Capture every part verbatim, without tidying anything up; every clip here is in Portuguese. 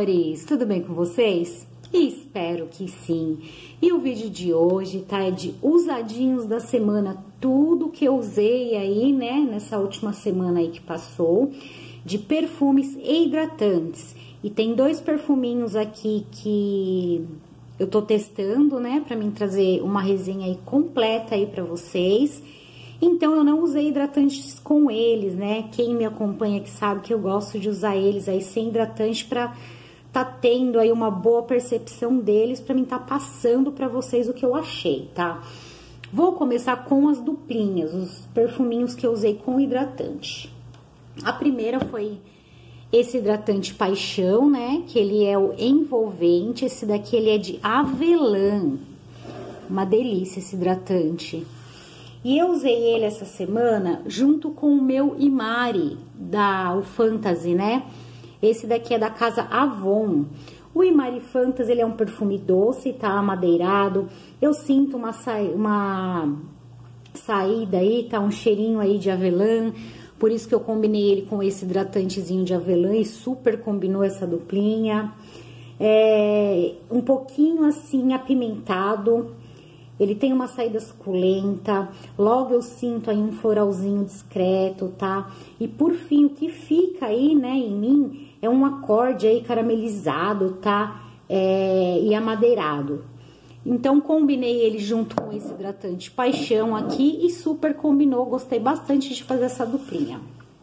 amores! Tudo bem com vocês? Espero que sim! E o vídeo de hoje tá é de usadinhos da semana, tudo que eu usei aí, né, nessa última semana aí que passou, de perfumes e hidratantes. E tem dois perfuminhos aqui que eu tô testando, né, pra mim trazer uma resenha aí completa aí pra vocês. Então, eu não usei hidratantes com eles, né? Quem me acompanha que sabe que eu gosto de usar eles aí sem hidratante pra tá tendo aí uma boa percepção deles, pra mim tá passando pra vocês o que eu achei, tá? Vou começar com as duplinhas, os perfuminhos que eu usei com hidratante. A primeira foi esse hidratante Paixão, né? Que ele é o envolvente, esse daqui ele é de avelã. Uma delícia esse hidratante. E eu usei ele essa semana junto com o meu Imari, da o Fantasy, né? Esse daqui é da casa Avon. O Imari Fantasy, ele é um perfume doce, tá? Amadeirado. Eu sinto uma, sa... uma saída aí, tá? Um cheirinho aí de avelã. Por isso que eu combinei ele com esse hidratantezinho de avelã e super combinou essa duplinha. É um pouquinho assim apimentado. Ele tem uma saída suculenta, logo eu sinto aí um floralzinho discreto, tá? E por fim, o que fica aí, né, em mim, é um acorde aí caramelizado, tá? É, e amadeirado. Então, combinei ele junto com esse hidratante Paixão aqui e super combinou, gostei bastante de fazer essa duplinha.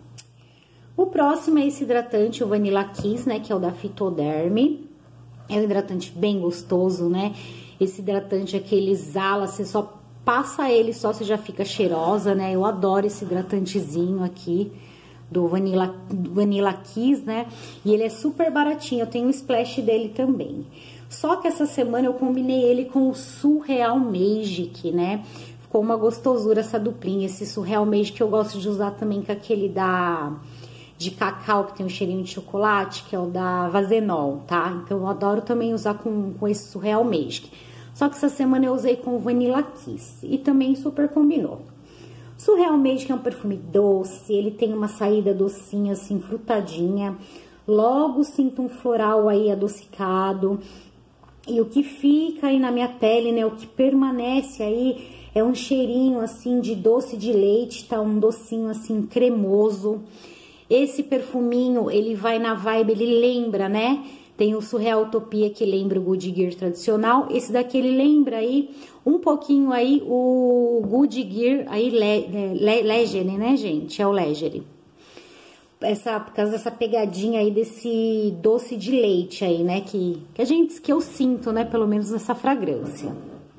O próximo é esse hidratante, o Vanilla Kiss, né, que é o da Phytoderm. É um hidratante bem gostoso, né? Esse hidratante aqui, ele exala, você só passa ele só, você já fica cheirosa, né? Eu adoro esse hidratantezinho aqui do Vanilla, Vanilla Kiss, né? E ele é super baratinho, eu tenho um splash dele também. Só que essa semana eu combinei ele com o Surreal Magic, né? Ficou uma gostosura essa duplinha, esse Surreal Magic que eu gosto de usar também com aquele da... de cacau, que tem um cheirinho de chocolate, que é o da Vazenol, tá? Então, eu adoro também usar com, com esse Surreal Magic. Só que essa semana eu usei com o Vanilla Kiss e também super combinou. Surreal Magic é um perfume doce, ele tem uma saída docinha, assim, frutadinha. Logo sinto um floral aí adocicado. E o que fica aí na minha pele, né, o que permanece aí é um cheirinho, assim, de doce de leite, tá? Um docinho, assim, cremoso. Esse perfuminho, ele vai na vibe, ele lembra, né? Tem o Surreal Utopia, que lembra o Good Gear tradicional. Esse daqui, ele lembra aí, um pouquinho aí, o Good Gear, aí, le, le, Legere, né, gente? É o Legere. Essa, por causa dessa pegadinha aí, desse doce de leite aí, né? Que, que a gente, que eu sinto, né? Pelo menos nessa fragrância.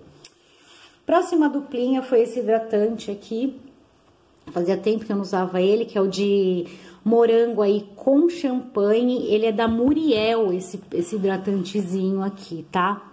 Próxima duplinha foi esse hidratante aqui. Fazia tempo que eu não usava ele, que é o de morango aí com champanhe. Ele é da Muriel, esse, esse hidratantezinho aqui, tá?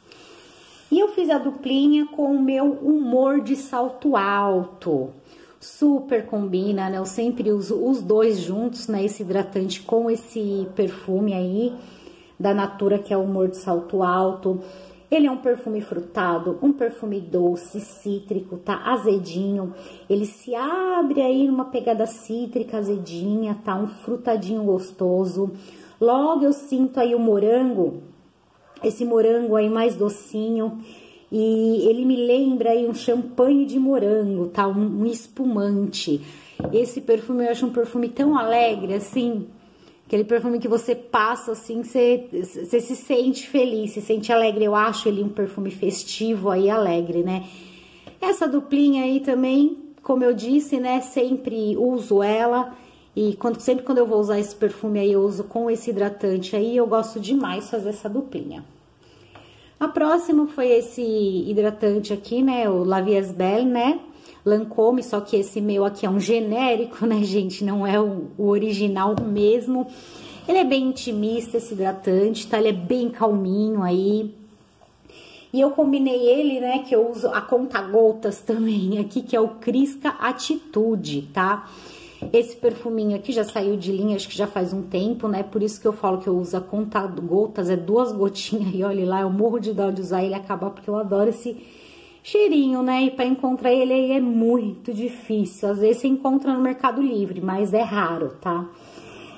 E eu fiz a duplinha com o meu Humor de Salto Alto. Super combina, né? Eu sempre uso os dois juntos, né? Esse hidratante com esse perfume aí da Natura, que é o Humor de Salto Alto. Ele é um perfume frutado, um perfume doce, cítrico, tá? Azedinho. Ele se abre aí numa pegada cítrica, azedinha, tá? Um frutadinho gostoso. Logo eu sinto aí o morango, esse morango aí mais docinho. E ele me lembra aí um champanhe de morango, tá? Um, um espumante. Esse perfume eu acho um perfume tão alegre, assim... Aquele perfume que você passa, assim, você, você se sente feliz, se sente alegre. Eu acho ele um perfume festivo aí, alegre, né? Essa duplinha aí também, como eu disse, né? Sempre uso ela. E quando, sempre quando eu vou usar esse perfume aí, eu uso com esse hidratante aí. Eu gosto demais de fazer essa duplinha. A próxima foi esse hidratante aqui, né? O La Vie est Belle, né? Lancôme, só que esse meu aqui é um genérico, né, gente? Não é o, o original mesmo. Ele é bem intimista, esse hidratante, tá? Ele é bem calminho aí. E eu combinei ele, né, que eu uso a conta-gotas também aqui, que é o Crisca Atitude, tá? Esse perfuminho aqui já saiu de linha, acho que já faz um tempo, né? Por isso que eu falo que eu uso a conta-gotas, é duas gotinhas e olha lá, eu morro de dó de usar ele acabar, porque eu adoro esse... cheirinho, né? E para encontrar ele aí é muito difícil. Às vezes você encontra no Mercado Livre, mas é raro, tá?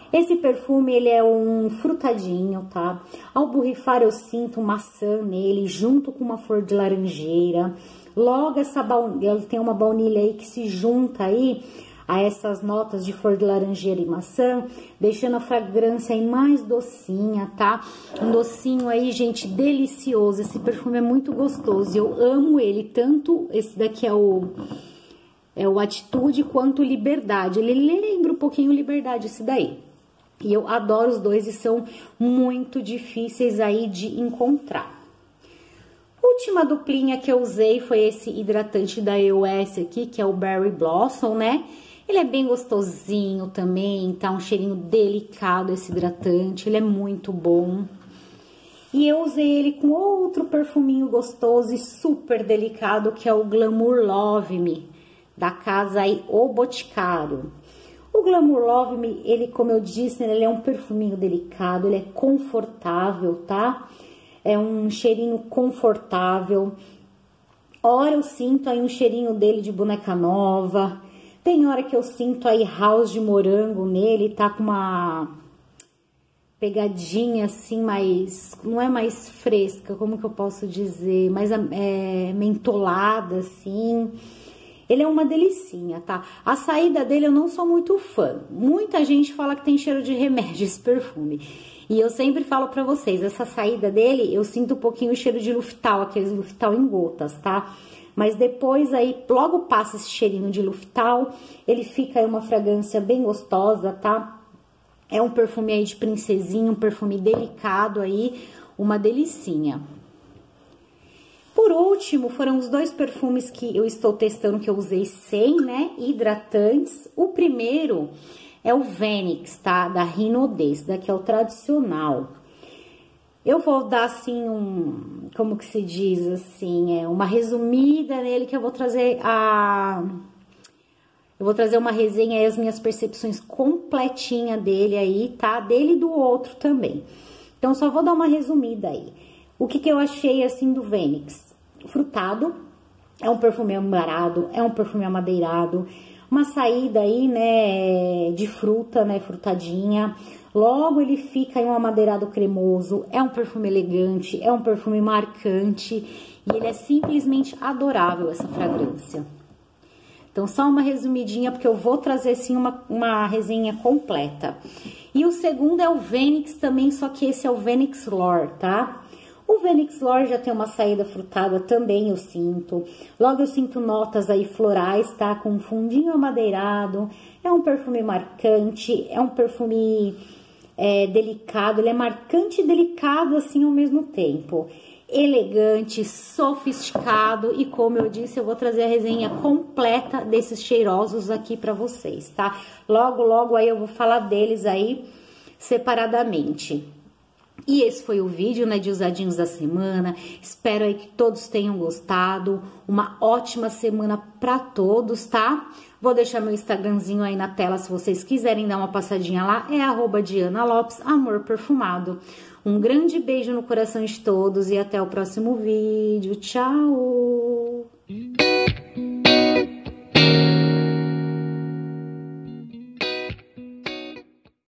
Esse perfume, ele é um frutadinho, tá? Ao borrifar eu sinto maçã nele, junto com uma flor de laranjeira. Logo, essa baunilha, tem uma baunilha aí que se junta aí a essas notas de flor de laranjeira e maçã, deixando a fragrância aí mais docinha, tá? Um docinho aí, gente, delicioso. Esse perfume é muito gostoso, eu amo ele, tanto esse daqui é o, é o Atitude quanto o Liberdade. Ele lembra um pouquinho Liberdade, esse daí. E eu adoro os dois e são muito difíceis aí de encontrar. Última duplinha que eu usei foi esse hidratante da E O S aqui, que é o Berry Blossom, né? Ele é bem gostosinho também, tá? Um cheirinho delicado esse hidratante, ele é muito bom. E eu usei ele com outro perfuminho gostoso e super delicado, que é o Glamour Love Me, da casa aí O Boticário. O Glamour Love Me, ele, como eu disse, ele é um perfuminho delicado, ele é confortável, tá? É um cheirinho confortável. Ora eu sinto aí um cheirinho dele de boneca nova. Tem hora que eu sinto aí house de morango nele, tá com uma pegadinha assim, mais, não é mais fresca, como que eu posso dizer, mais é, mentolada assim. Ele é uma delicinha, tá? A saída dele eu não sou muito fã. Muita gente fala que tem cheiro de remédio esse perfume. E eu sempre falo pra vocês, essa saída dele, eu sinto um pouquinho o cheiro de Luftal, aqueles Luftal em gotas, tá? Mas depois aí, logo passa esse cheirinho de Luftal, ele fica aí uma fragrância bem gostosa, tá? É um perfume aí de princesinha, um perfume delicado aí, uma delicinha. Por último, foram os dois perfumes que eu estou testando, que eu usei sem, né, hidratantes. O primeiro é o Vênix, tá? Da Rinodê, esse daqui é o tradicional. Eu vou dar, assim, um, como que se diz, assim, é uma resumida nele, que eu vou trazer a... Eu vou trazer uma resenha e as minhas percepções completinha dele aí, tá? Dele e do outro também. Então, só vou dar uma resumida aí. O que que eu achei, assim, do Vênix? Frutado, é um perfume ambarado, é um perfume amadeirado, uma saída aí, né, de fruta, né, frutadinha. Logo ele fica em um amadeirado cremoso, é um perfume elegante, é um perfume marcante e ele é simplesmente adorável, essa fragrância. Então, só uma resumidinha, porque eu vou trazer, sim, uma, uma resenha completa. E o segundo é o Vênix também, só que esse é o Vênix Lore, tá? O Vênix Lore já tem uma saída frutada também, eu sinto. Logo eu sinto notas aí florais, tá? Com um fundinho amadeirado. É um perfume marcante, é um perfume é, delicado. Ele é marcante e delicado assim ao mesmo tempo. Elegante, sofisticado e, como eu disse, eu vou trazer a resenha completa desses cheirosos aqui pra vocês, tá? Logo, logo aí eu vou falar deles aí separadamente. E esse foi o vídeo, né, de usadinhos da semana. Espero aí que todos tenham gostado. Uma ótima semana pra todos, tá? Vou deixar meu Instagramzinho aí na tela se vocês quiserem dar uma passadinha lá. É arroba Diana Lopes, Amor Perfumado. Um grande beijo no coração de todos e até o próximo vídeo. Tchau!